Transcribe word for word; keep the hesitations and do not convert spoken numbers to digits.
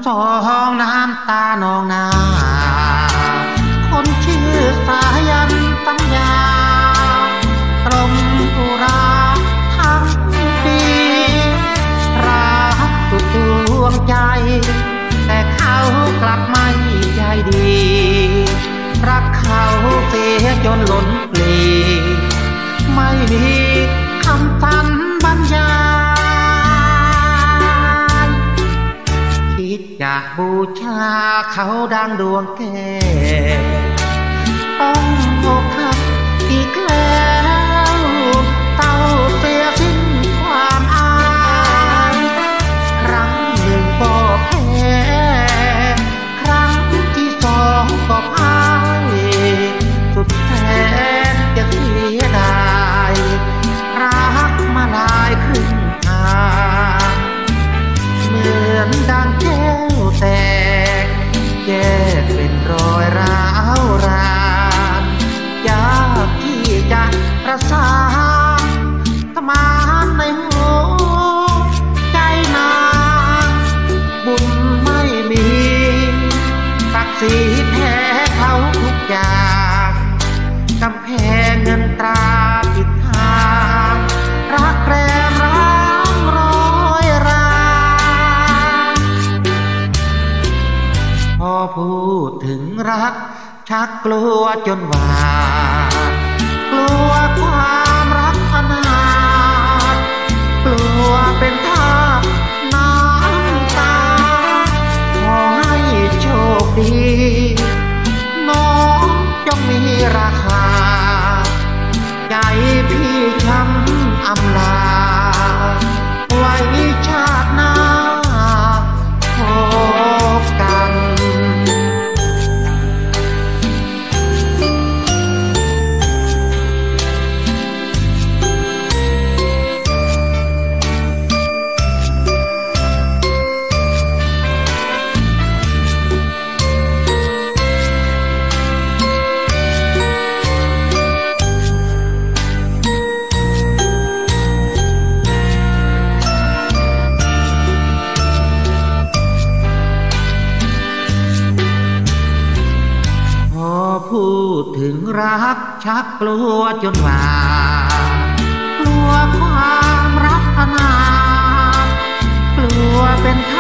สองน้ำตานองนาคนชื่อสายันตั้งยาตรงอุราทั้งปีรักสุดดวงใจแต่เขากลับไม่ใจดีรักเขาเสียจนล้นปลีไม่มีคำทันบรรยายคิดอยากบูชาเขาดังดวงแก้วต้องอกหักอีกแล้วเต้าเสียสิ้นความอายครั้งหนึ่งก็แพ้ครั้งที่สองก็พ่ายสุดแสนจะเสียดายรักมาลายครึ่งทางเหมือนดังแก้วแตกแยกเป็นรอยร้าวรานยากที่จะประสานทมานในหัวใจนางบุญไม่มีศักดิ์ศรีแพ้เขาทุกอย่างกำแพงเงินตราปิดทางรักแรมร้างร้อยรางพอพูดถึงรักชักกลัวจนหวาดกลัวความรักอนาถกลัวเป็นทาสน้ำตาขอให้โชคดีน้องจงมีราคาใจพี่ช้ำอำลาไว้ชาติหน้าพบกันพูดถึงรักชักกลัวจนหวาดกลัวความรักอนาถกลัวเป็น